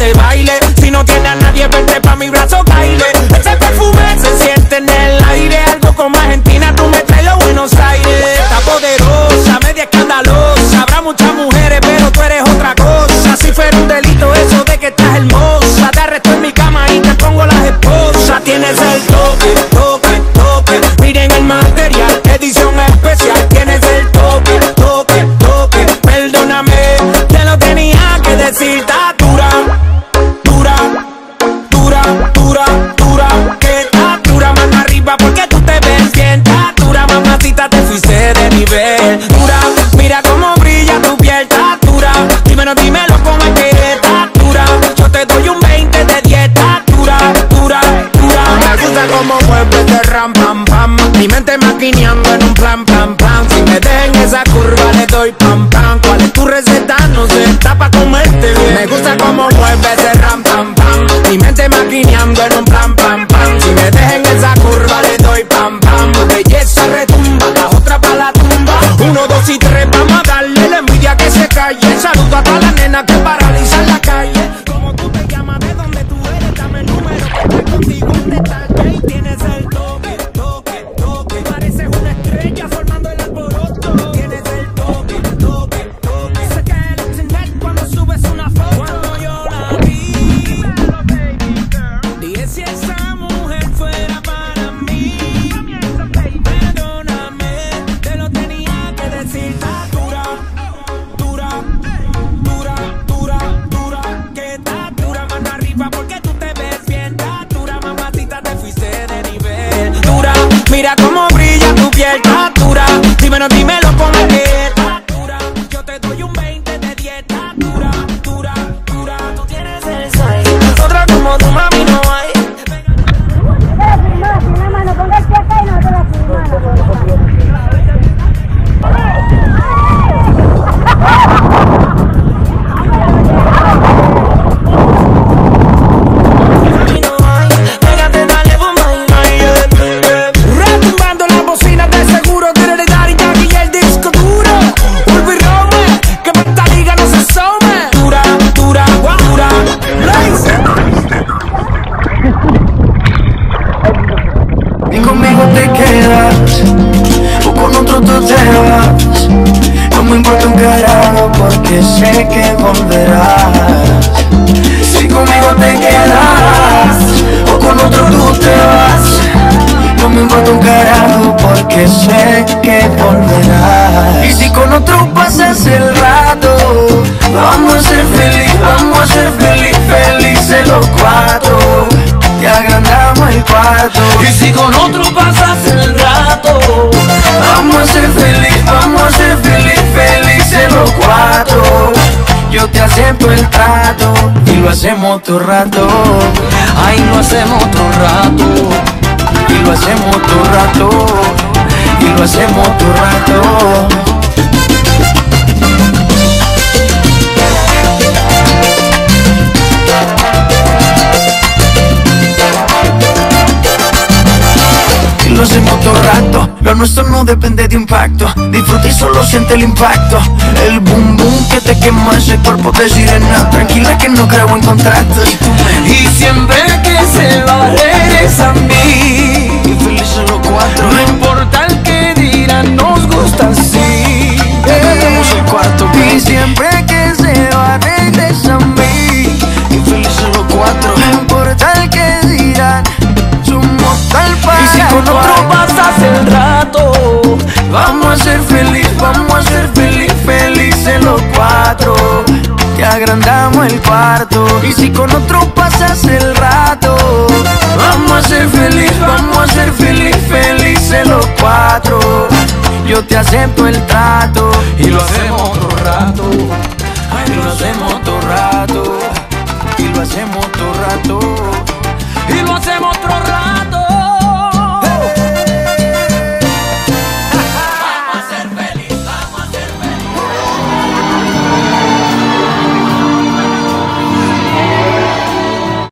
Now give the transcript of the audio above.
ese baile. Si no tiene a nadie, vente pa' mi brazo, baile. Ese perfume se siente en el aire. Algo como Argentina, tú me traes a Buenos Aires. Está poderosa, media escandalosa. Habrá muchas mujeres, pero tú eres otra cosa. Si fuera un delito eso de que estás hermosa, te arresto en mi cama y te pongo las esposas. Tienes el toque, toque, toque. Miren el material, edición especial. Tienes el toque, toque, toque. Perdóname, te lo tenía que decir. Está dura, dura, dura, dura, dura. Que está dura, mano arriba porque tú te ves bien. Está dura, mamacita, te fuiste de nivel. Dura, mira cómo brilla tu piel. Está dura, dímelo con el que está dura. Yo te doy un 20 de 10. Está dura, dura, dura. Me gusta como mueves de ram, pam, pam. Mi mente maquineando en un plan, plan, plan. Si me dejen esa curva le doy pam, pam. ¿Cuál es tu receta? No sé, está pa' comerte bien. Me gusta como mueves de ram, pam, pam. Mi mente maquineando en un plan, pam, pam. Si me dejen esa curva le doy pam, pam. Tu belleza retumba, la otra pa' la tumba. 1, 2 y 3, vamos a darle la envidia que se calle. Saludo a todas las nenas que paralizan la calle. Como tú te llamas, de dónde tú eres, dame el número que estoy contigo en detalle. Y tienes el toque, toque, toque. Pareces una estrella formando el alboroto. Tienes el toque, toque, toque. Se cae el internet cuando subes una foto. Cuando yo la vi, dije si esa mujer fuera para mí. Perdóname, te lo tenía que decir. Está dura, dura, dura, dura, dura. Que está dura, mano arriba porque tú te ves bien. Está dura, mamacita, te fuiste de nivel. Dura, mira cómo brilla tu piel. Está dura, dímelo con el que está dura. Yo te doy un 20 de 10. Está dura, dura, dura. Tú tienes el size. Otra como tu mami no hay. No, sin la mano, ponga el pie acá y no te la retumbando las bocinas de seguro. Tiene Daddy Yankee y el disco duro. Urbi Rome, que por esta liga no se asome. Dura, dura, dura. Y conmigo te quedas, o con otro tú te vas. No me importa un carajo porque sé que volverás. Si conmigo te quedas, o con otro tú te vas. No me importa un carajo porque sé que volverás. Y si con otro pasas el rato, vamos a ser felices los cuatro. Y agrandamos el cuarto. Y si con otro pasas el rato, vamos a ser felices los cuatro. Yo te acepto el trato y lo hacemos todo rato. Ay, lo hacemos todo rato. Y lo hacemos todo rato. Y lo hacemos todo rato. Lo hacemos todo rato, lo nuestro no depende de impacto. Disfruta y solo siente el impacto. El boom boom que te quema ese cuerpo de sirena. Tranquila que no creo en contratos. Y siempre que se va regresa a mí. Y felices los cuatro. No importa el que dirán, nos gusta así. Tenemos el cuarto. Y siempre que se va regresa a mí. Y felices los cuatro. No importa el que dirán, somos tal para. Y si con otro pasas el rato, vamos a ser felices los cuatro. Que agrandamos el cuarto. Y si con otro pasas el rato, vamos a ser felices los cuatro. Yo te acepto el trato